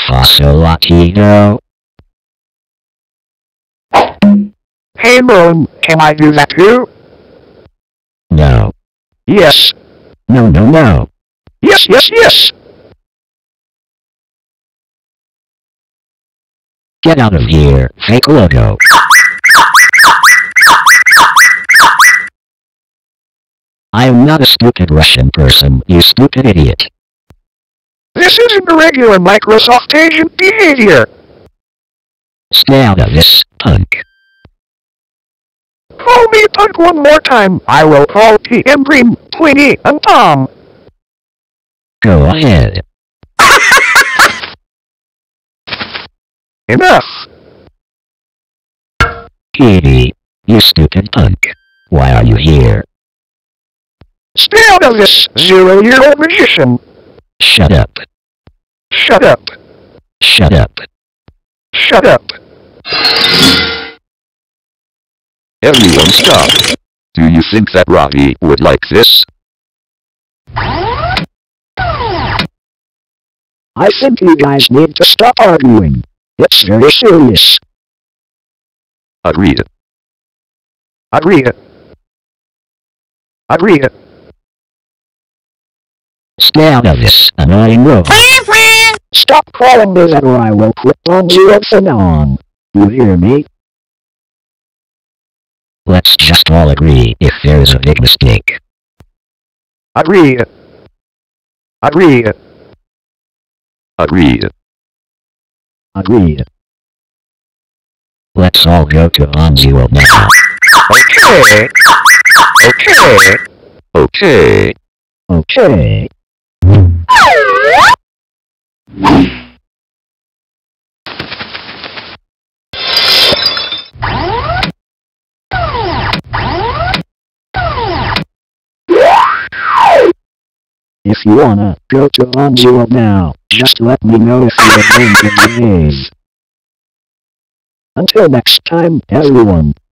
Paso Latino. Hey Moon, can I do that too? No. Yes. No, no, no. Yes, yes, yes. Get out of here, fake logo. I am not a stupid Russian person, you stupid idiot. This isn't regular Microsoft agent behavior. Stay out of this, punk. Call me punk one more time. I will call PM Green, Tweety, and Tom. Go ahead. Enough. Petey, you stupid punk. Why are you here? Stay out of this, 0-year-old magician. Shut up. Shut up. Shut up. Shut up. Everyone stop. Do you think that Ravi would like this? I think you guys need to stop arguing. It's very serious. Agreed. Agreed. Agreed. Stay out of this, annoying robot. Stop calling me that or I will quit on you from now on. You hear me? Let's just all agree if there is a big mistake. Agreed. Agreed. Agreed. Agreed. Let's all go to Onzio now. Okay. Okay. Okay. Okay. If you wanna go to Onzio now, just let me know if you're going to behave. Until next time, everyone.